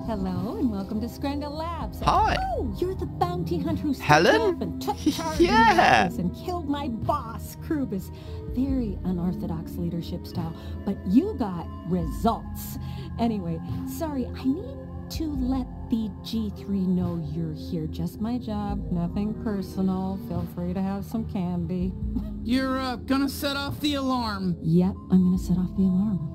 Hello and welcome to Scrangle Labs. Hi. Oh, you're the bounty hunter who stepped Helen? up and took charge Yeah. of the office and killed my boss, Krubus. Very unorthodox leadership style, but you got results. Anyway, sorry, I need to let the G3 know you're here. Just my job, nothing personal. Feel free to have some candy. You're gonna set off the alarm. Yep, I'm gonna set off the alarm.